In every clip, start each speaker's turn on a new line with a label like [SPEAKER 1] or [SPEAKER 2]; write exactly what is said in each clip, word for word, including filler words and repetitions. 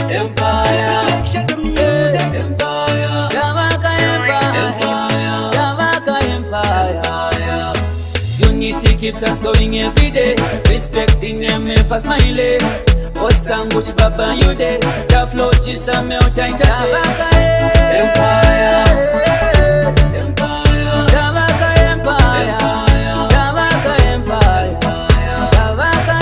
[SPEAKER 1] Empire. Empire.
[SPEAKER 2] Jamaica Empire. Jamaica Empire. Unity keeps us going every day. Respecting them if I smile. Osangu chibaba yude. Taflo jisame ochaita se. Empire. Empire. Jamaica Empire. Jamaica Empire. Jamaica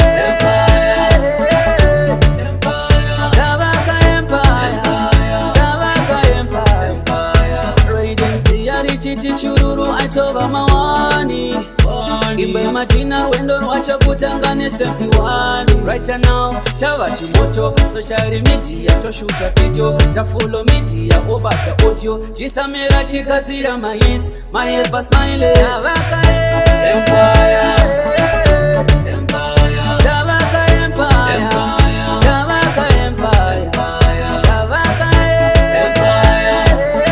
[SPEAKER 2] Empire. Jamaica Empire. Jamaica Empire. Raiden siyari chiti chururu atoba mawani. Imbe majina wendo wacha kutangane step one. Right now chava chimoto social media toshuta video ta follow media obata audio jisamera chikatira my hits my ever smile. Jamaica Empire. Empire. Jamaica Empire. Jamaica Empire. Jamaica Empire.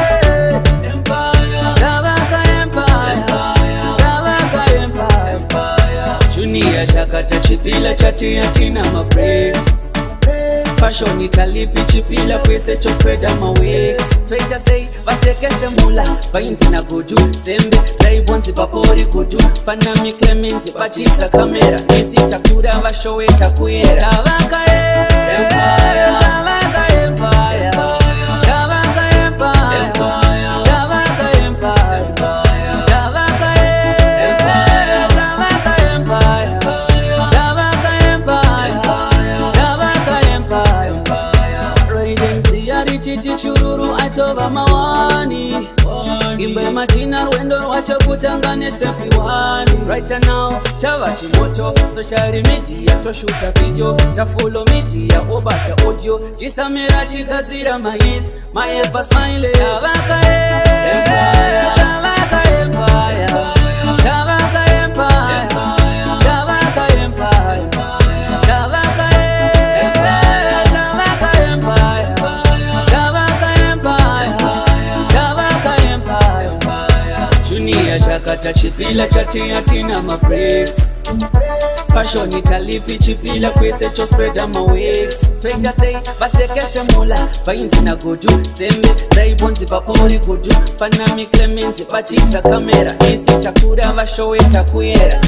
[SPEAKER 2] Empire. Jamaica Empire. Jamaica Empire. Junior Shakata chipila chati yatina ma praise. Fashion italipi chipila kwese cho spread ama wigs. Twitter say basekese mula vainzi na godu sembe laibonzi papori godu fanami clemenzi batisa kamera isi takura vashowe takuyera. Jamaica Empire. Jamaica Empire. Jamaica Empire. Jamaica Empire. Jamaica Empire. Jamaica Empire. Jamaica Empire. Jamaica Empire. Raiden siyari chiti chururu atoba mawani. Imbe majina wendo wacha kutangane step one. Right now chava chimoto social media toshuta video ta follow media obata audio jisamera chikazira my hits my ever smile. Jamaica Empire. Jamaica Empire. Jamaica Empire. Jamaica Empire. Jamaica Empire. Jamaica Empire. Jamaica Empire. Jamaica Empire. Junior Shakata chipila chati yatina ma breaks. Fashion italipi chipila kwese cho spread ama wigs. Twitter say basekese mula vainzi na godu sembe raibonzi papori godu fanami clemenzi batisa kamera isi takura vashowe takuyera.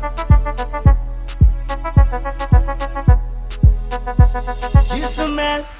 [SPEAKER 1] You smell